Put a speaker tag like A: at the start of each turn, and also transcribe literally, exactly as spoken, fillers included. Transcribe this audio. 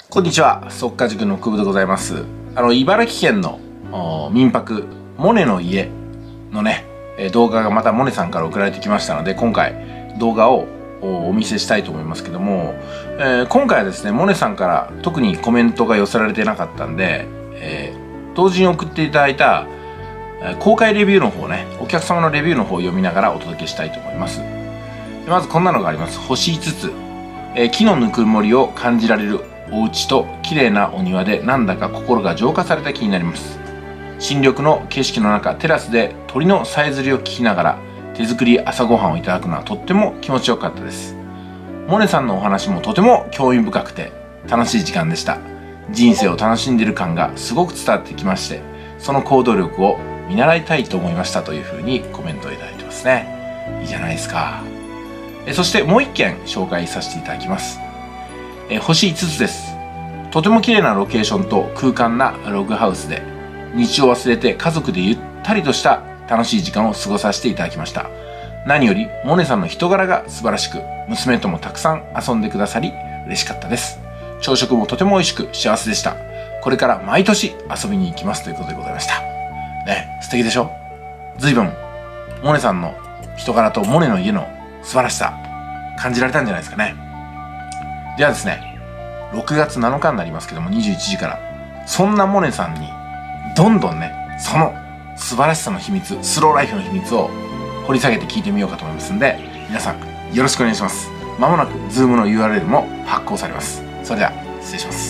A: こんにちは、速稼塾の久保でございます。あの茨城県の民泊モネの家のね動画がまたモネさんから送られてきましたので、今回動画をお見せしたいと思いますけども、えー、今回はですねモネさんから特にコメントが寄せられてなかったんで、えー、同時に送っていただいた公開レビューの方ね、お客様のレビューの方を読みながらお届けしたいと思います。でまずこんなのがあります。星いつつ、えー、木のぬくもりを感じられるお家と綺麗なお庭でなんだか心が浄化された気になります。新緑の景色の中、テラスで鳥のさえずりを聞きながら手作り朝ごはんをいただくのはとっても気持ちよかったです。モネさんのお話もとても興味深くて楽しい時間でした。人生を楽しんでいる感がすごく伝わってきまして、その行動力を見習いたいと思いましたというふうにコメントをいただいてますね。いいじゃないですか。えそしてもう一件紹介させていただきます。え星いつつです。とても綺麗なロケーションと空間なログハウスで日常を忘れて家族でゆったりとした楽しい時間を過ごさせていただきました。何よりモネさんの人柄が素晴らしく、娘ともたくさん遊んでくださり嬉しかったです。朝食もとても美味しく幸せでした。これから毎年遊びに行きますということでございました。ね、素敵でしょ。随分モネさんの人柄とモネの家の素晴らしさ感じられたんじゃないですかね。ではですね、ろくがつなのかになりますけどもにじゅういちじからそんなモネさんにどんどんねその素晴らしさの秘密、スローライフの秘密を掘り下げて聞いてみようかと思いますんで、皆さんよろしくお願いします。まもなく Zoom の ユーアールエル も発行されます。それでは失礼します。